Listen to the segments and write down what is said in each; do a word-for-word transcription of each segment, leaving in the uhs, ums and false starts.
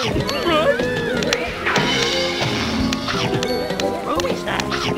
Ruby stacks.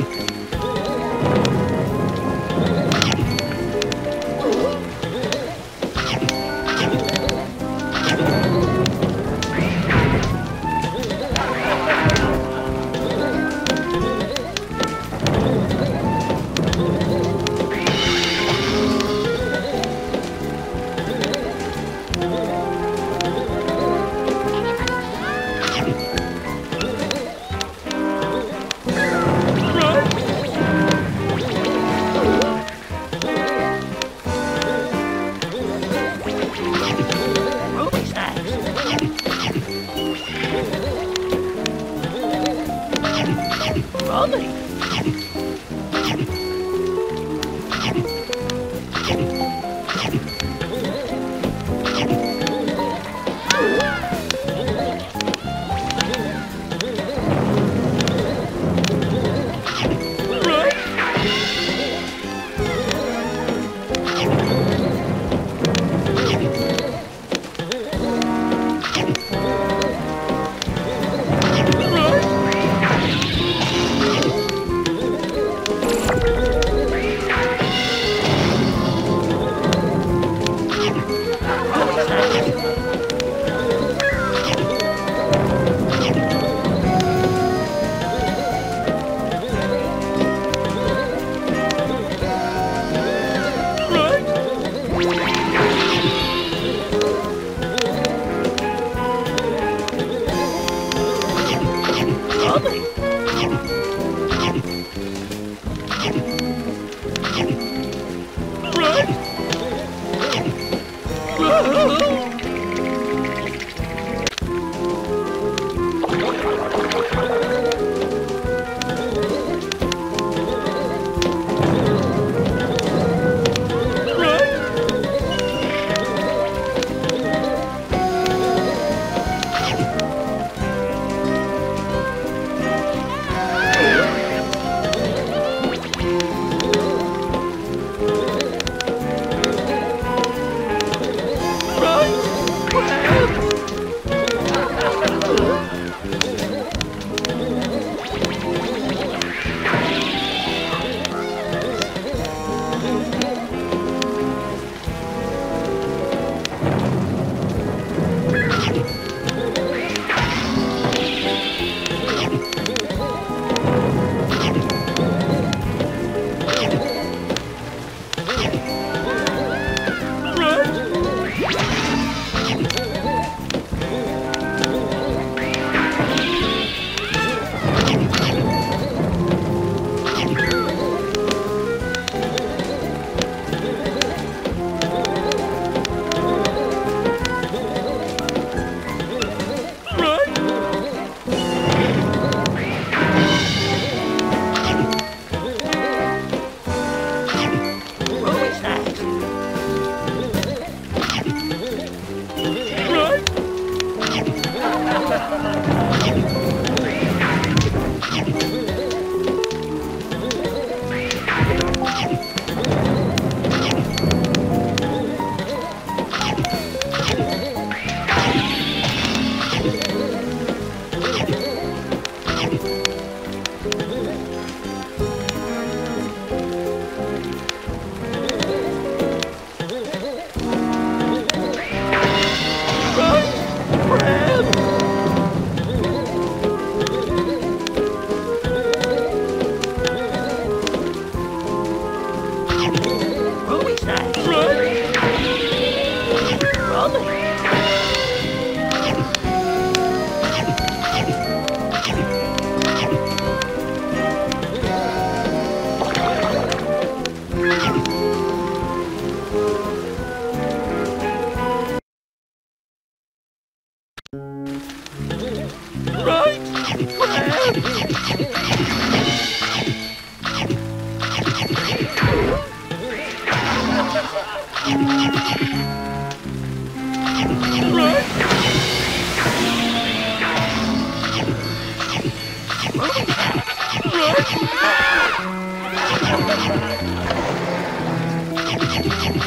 Ruby stacks. Rolly.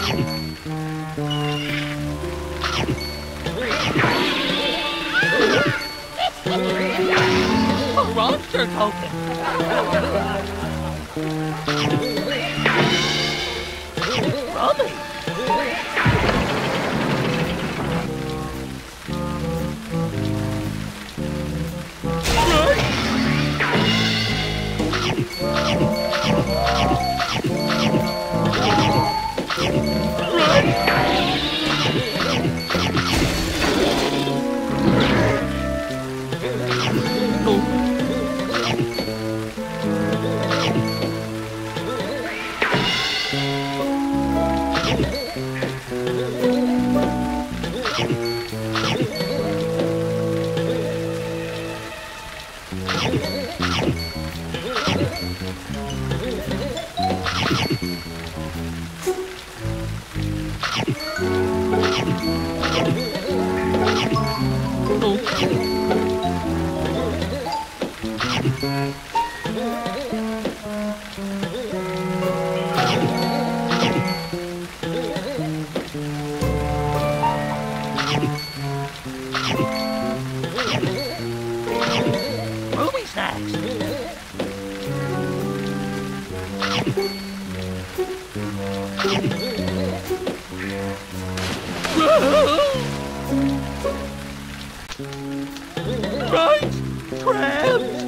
Right. monster token. Rummy. Ruby snacks. Right, crabs.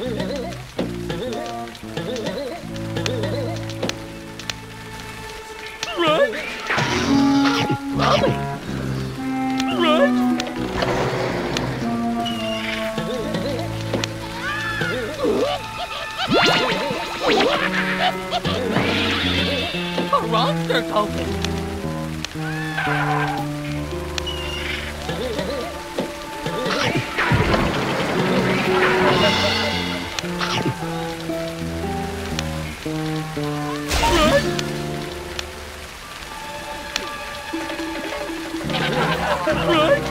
Right. Rummy. Right. A monster token. Right.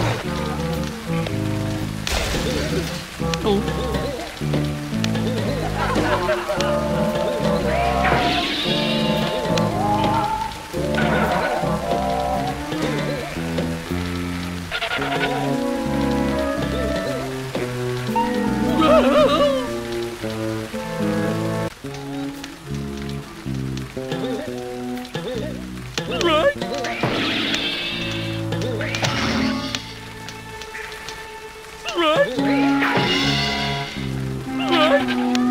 Oh. Right. Right. Right.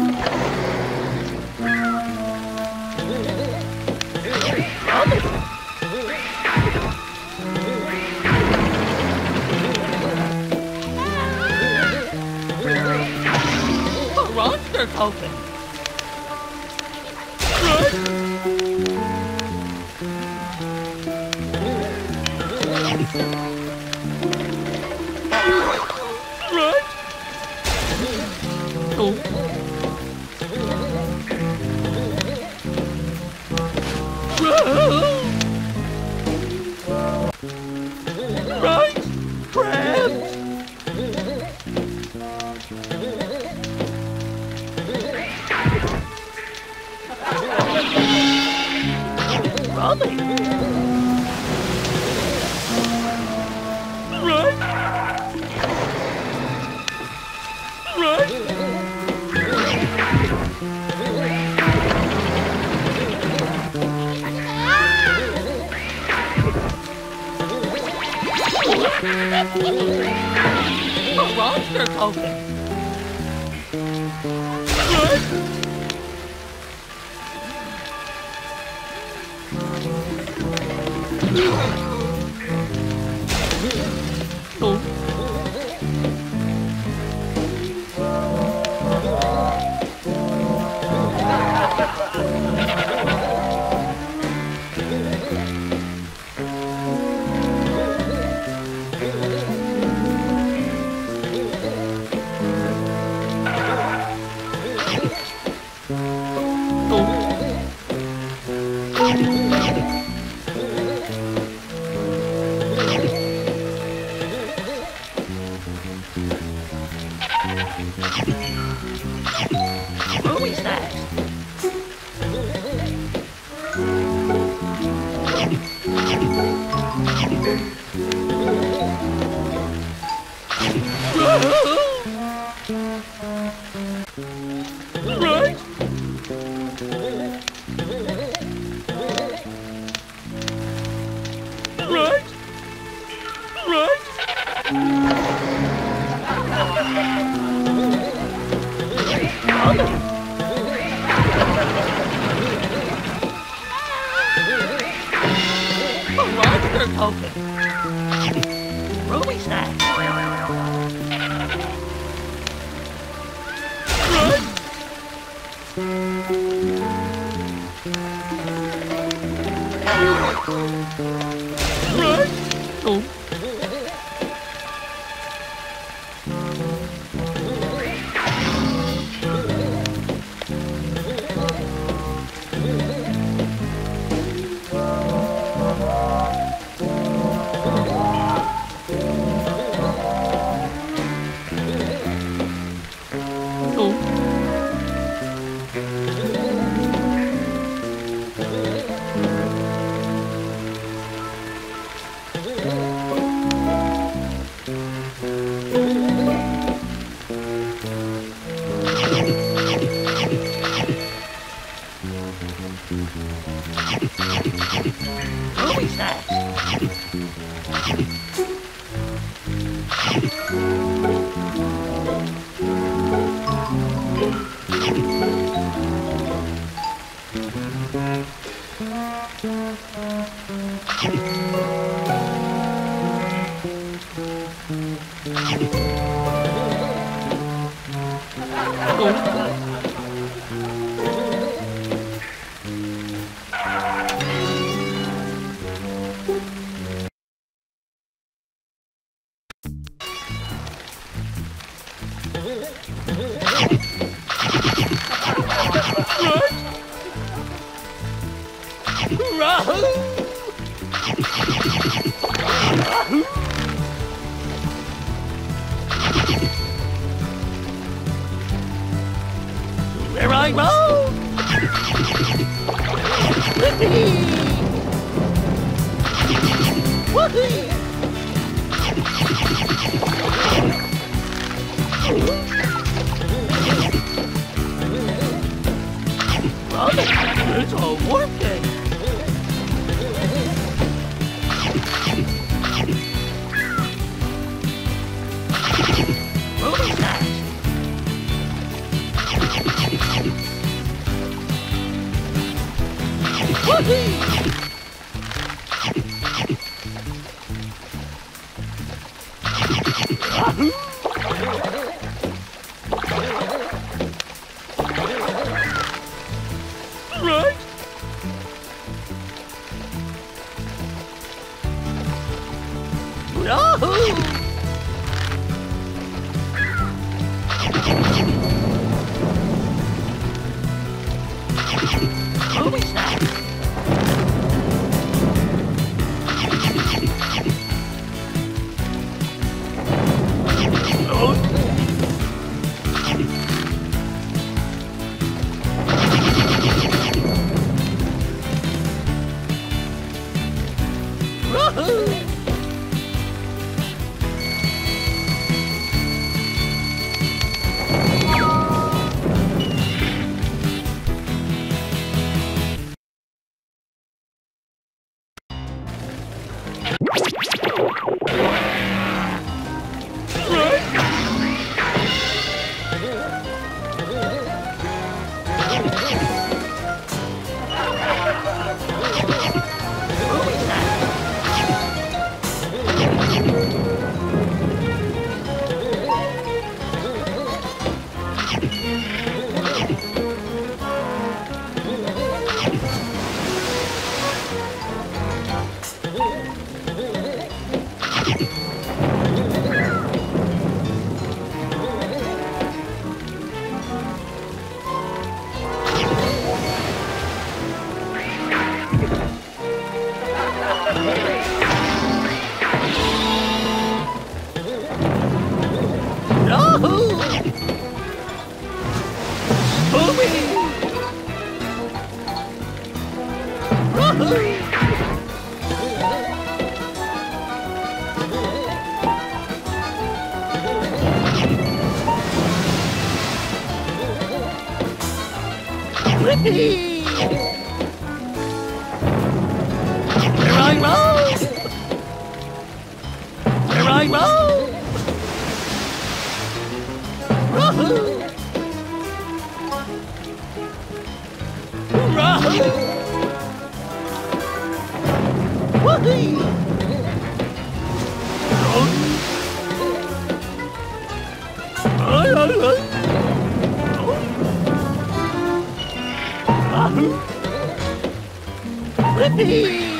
A monster token. Right. Right. Oh. Right, crabs. Rummy. Right. Right. A monster token. Right. Oh. Ruby snacks. Woohoo! Right? Right? Right? Alright, they're talking. Ruby snacks. Right? Right? Oh. Ruby snacks. There I go! Whoopee! Well, it's a warp day. Ruby snacks. Whoopee! Right? Yahoo! Ruby snacks. Whippy! Here I roll! Here I roll! Rahoo! Rahoo! Whoopee! Ay, ay, ay! Rahoo! Whippy!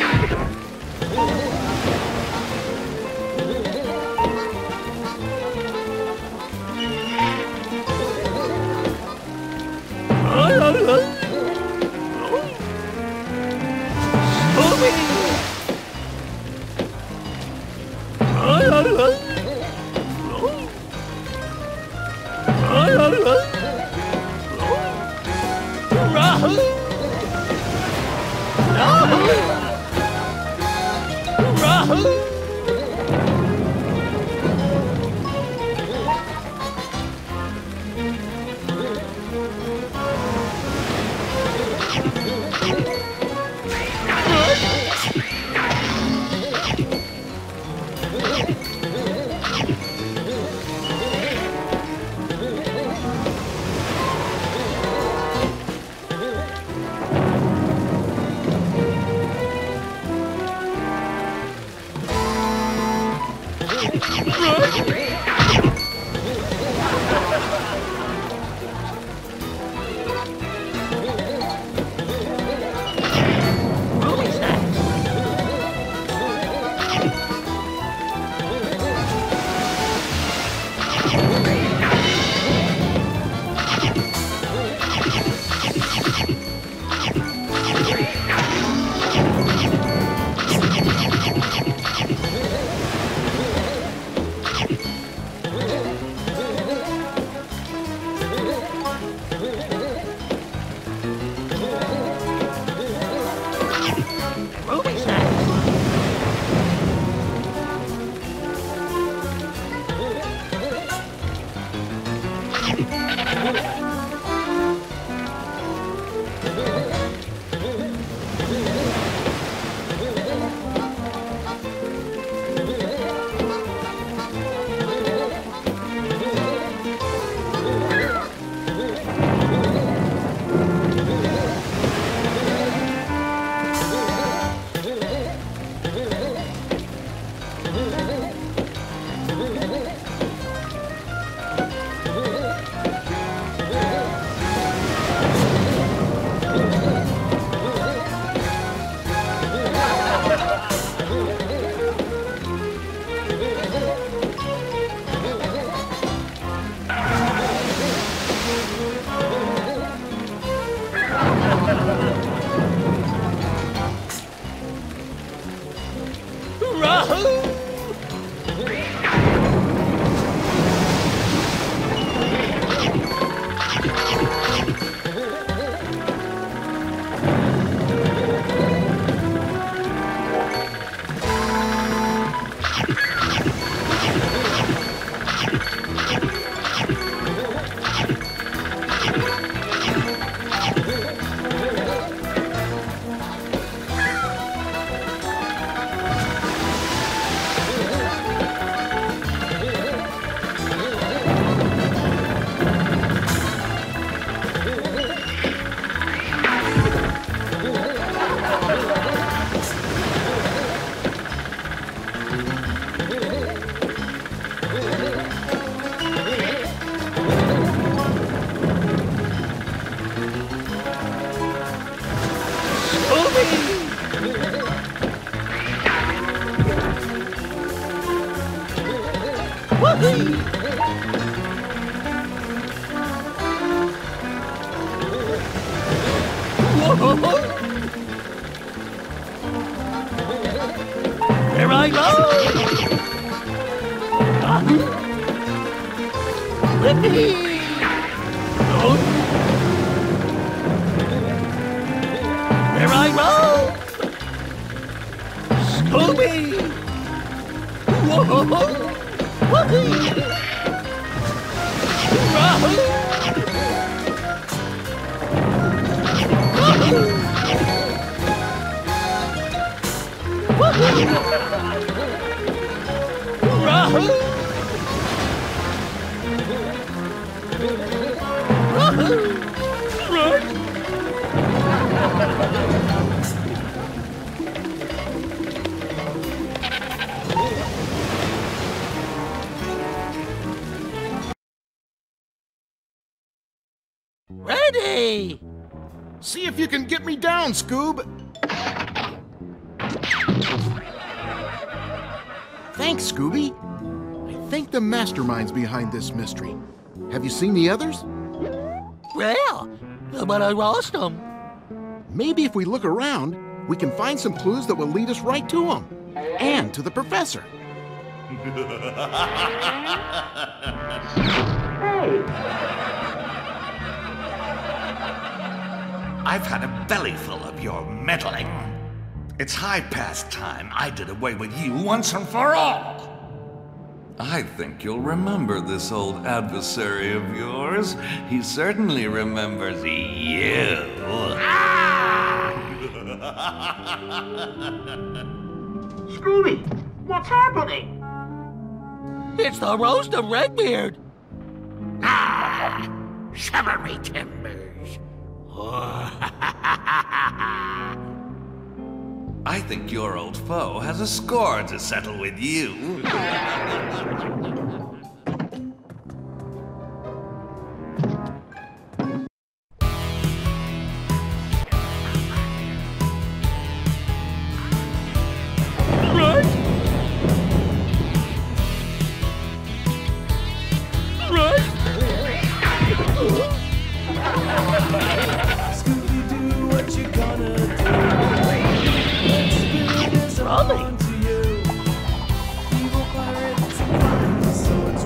Here I go! Whippy! Here I go! Scooby! Whoa! Whoopee! Rahoo! Ready! See if you can get me down, Scoob! Thanks, Scooby. I think the mastermind's behind this mystery. Have you seen the others? Well, but I lost them. Maybe if we look around, we can find some clues that will lead us right to them. And to the professor. I've had a bellyful of your meddling. It's high past time I did away with you once and for all. I think you'll remember this old adversary of yours. He certainly remembers you. Scooby, what's happening? It's the roast of Redbeard. Ah, shiver me timbers. I think your old foe has a score to settle with you. Scooby-Doo, what you gonna do? Let's spin this Rolling. on to you. Evil pirates and flying swords.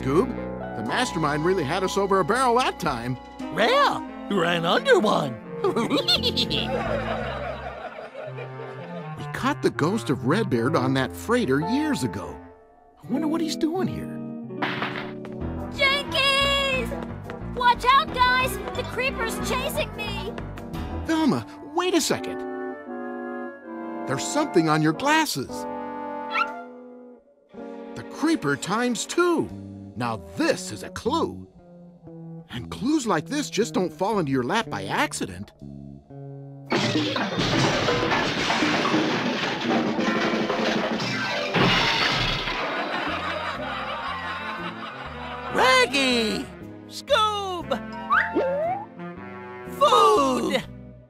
Scoob. The mastermind really had us over a barrel that time. Yeah, ran under one. We caught the ghost of Redbeard on that freighter years ago. I wonder what he's doing here. Jinkies! Watch out, guys! The creeper's chasing me! Velma, wait a second. There's something on your glasses. The creeper times two. Now this is a clue. And clues like this just don't fall into your lap by accident. Raggy! Scoob! Food!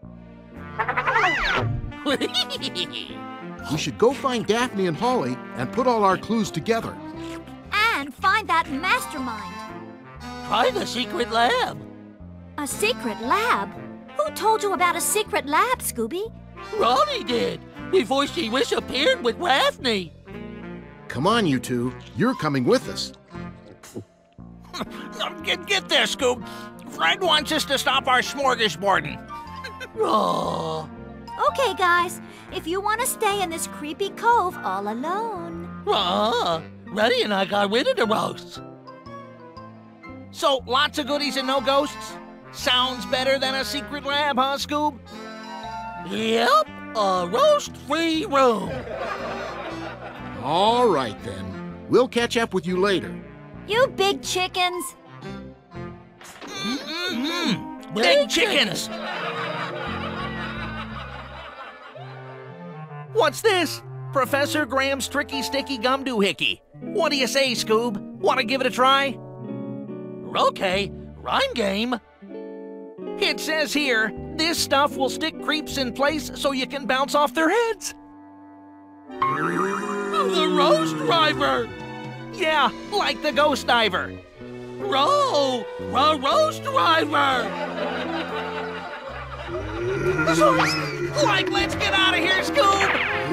We should go find Daphne and Holly and put all our clues together. And find that mastermind. Try the secret lab. A secret lab? Who told you about a secret lab, Scooby? Ronnie did, before she disappeared with Daphne. Come on, you two. You're coming with us. Get, get there, Scoob. Fred wants us to stop our smorgasbording. Aw. Okay, guys. If you want to stay in this creepy cove all alone. Uh-uh. Reddy and I got rid of the roasts. So, lots of goodies and no ghosts? Sounds better than a secret lab, huh, Scoob? Yep, a roast-free room. All right, then. We'll catch up with you later. You big chickens. Mm-hmm. Big chickens! What's this? Professor Graham's Tricky Sticky Gum Doohickey. What do you say, Scoob? Want to give it a try? Okay, rhyme game. It says here, this stuff will stick creeps in place so you can bounce off their heads. The roast driver. Yeah, like the ghost diver. Row, the roast driver. So, like, let's get out of here, Scoob!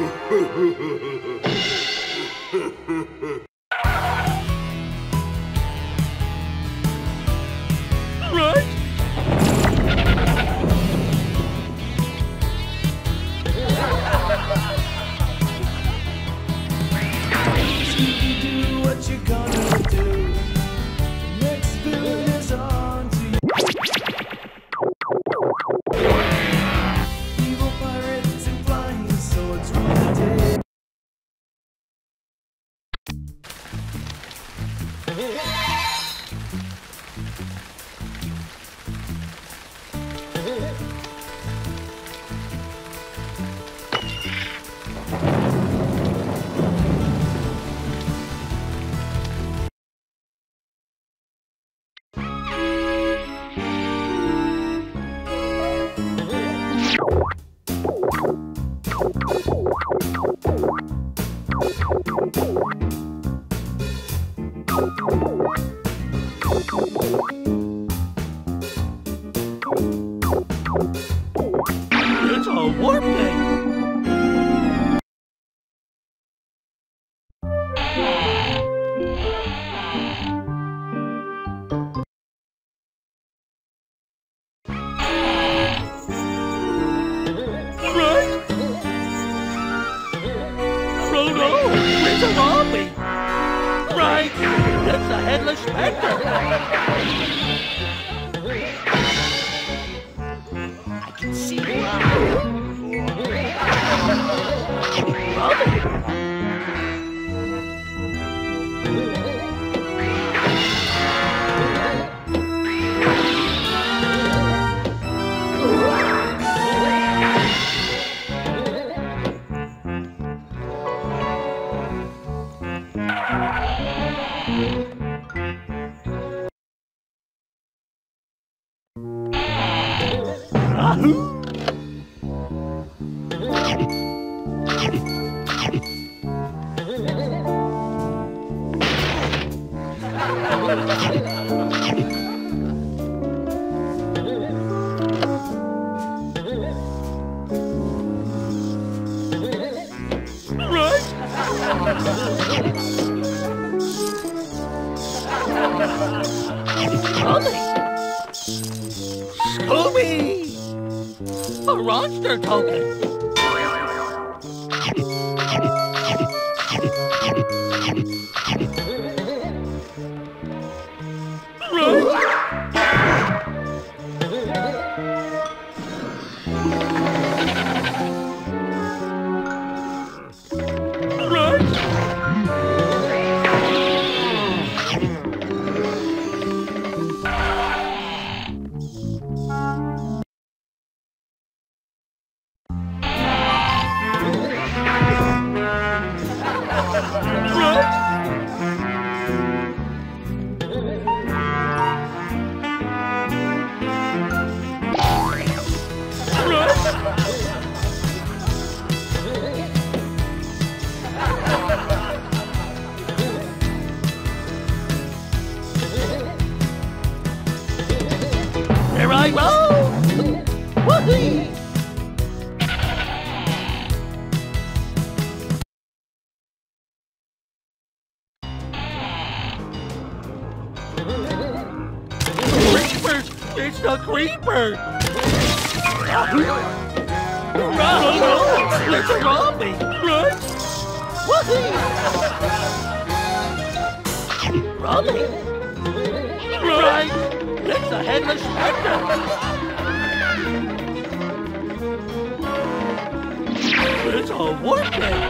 Right? Scooby-Doo, what you gonna do? Next spoon is on to you. Evil pirates and flying swords rule the day. It's a warp day. Right? Frodo, it's a zombie. Right, it's a headless specter. I can see you. Right? me! A roster token! Here I roll! Whoopee! Creepers! It's the creeper! Run! It's a zombie! Run! Whoopee! Robbie! Right! It's the Headless Spectre! It's a working!